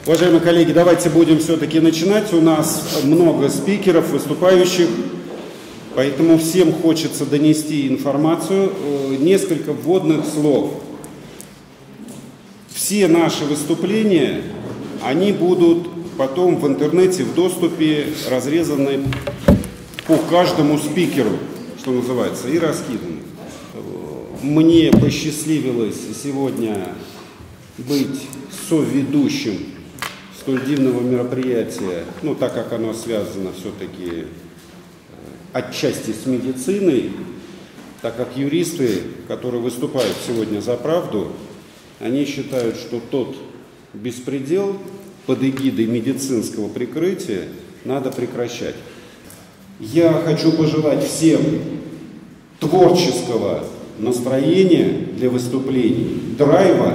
Уважаемые коллеги, давайте будем все-таки начинать. У нас много спикеров, выступающих, поэтому всем хочется донести информацию. Несколько вводных слов. Все наши выступления, они будут потом в интернете в доступе разрезаны по каждому спикеру, что называется, и раскиданы. Мне посчастливилось сегодня быть соведущим столь дивного мероприятия, так как оно связано все-таки отчасти с медициной, так как юристы, которые выступают сегодня за правду, они считают, что тот беспредел под эгидой медицинского прикрытия надо прекращать. Я хочу пожелать всем творческого настроения для выступлений, драйва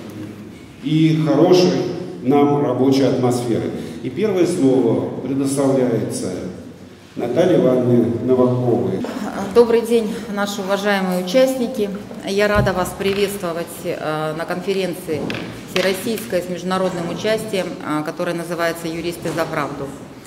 и хорошей нам рабочей атмосферы. И первое слово предоставляется Наталье Ивановне Новаковой. Добрый день, наши уважаемые участники. Я рада вас приветствовать на конференции всероссийской с международным участием, которая называется «Юристы за правду».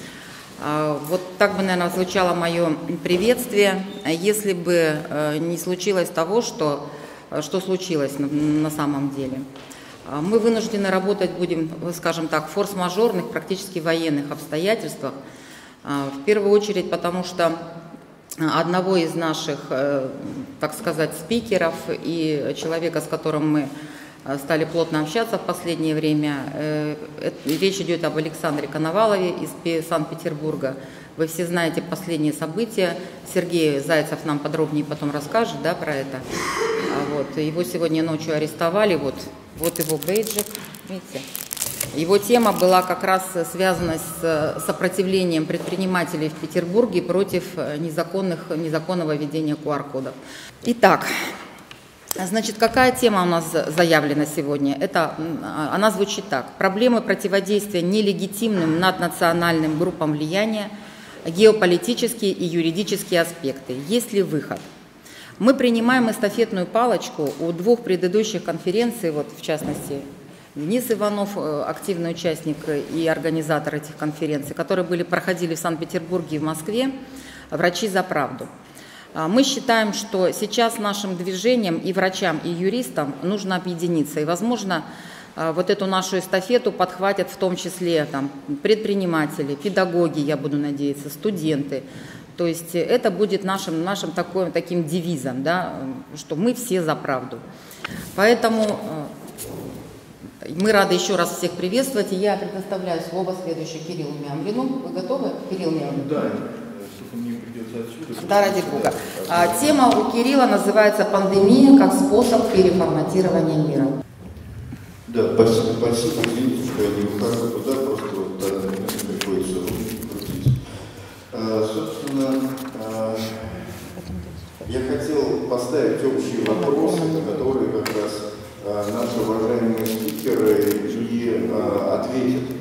Вот так бы, наверное, звучало мое приветствие, если бы не случилось того, что случилось на самом деле. Мы вынуждены работать будем, скажем так, в форс-мажорных, практически военных обстоятельствах. В первую очередь, потому что одного из наших, так сказать, спикеров и человека, с которым мы стали плотно общаться в последнее время, речь идет об Александре Коновалове из Санкт-Петербурга. Вы все знаете последние события. Сергей Зайцев нам подробнее потом расскажет, да, про это. Его сегодня ночью арестовали. Вот его бейджик, видите. Его тема была как раз связана с сопротивлением предпринимателей в Петербурге против незаконного введения QR-кодов. Итак, значит, какая тема у нас заявлена сегодня? Она звучит так. Проблемы противодействия нелегитимным наднациональным группам влияния, геополитические и юридические аспекты. Есть ли выход? Мы принимаем эстафетную палочку у двух предыдущих конференций, в частности, Денис Иванов, активный участник и организатор этих конференций, которые проходили в Санкт-Петербурге и в Москве, «Врачи за правду». Мы считаем, что сейчас нашим движением и врачам, и юристам нужно объединиться. И, возможно, эту нашу эстафету подхватят в том числе предприниматели, педагоги, я буду надеяться, студенты. То есть это будет нашим таким девизом, да, что мы все за правду. Поэтому мы рады еще раз всех приветствовать. И я предоставляю слово следующему Кириллу Мямлину. Вы готовы, Кирилл Мямлин? Да, чтобы мне придется отсюда. Да, ради Бога. Тема у Кирилла называется «Пандемия как способ переформатирования мира». Да, спасибо. Извините, что я не выхожу туда, просто приходится крутить. Собственно, я хотел поставить общие вопросы, на которые как раз наши уважаемые спикеры и ответят.